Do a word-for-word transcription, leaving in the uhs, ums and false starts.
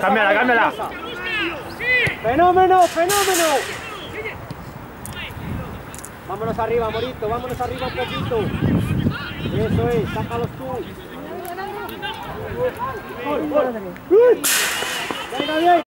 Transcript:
cámbiala, cámbiala. Fenómeno, fenómeno. Vámonos arriba, Morito, vámonos arriba un poquito. Eso es, sácalos tú. Gol, gol. Venga bien.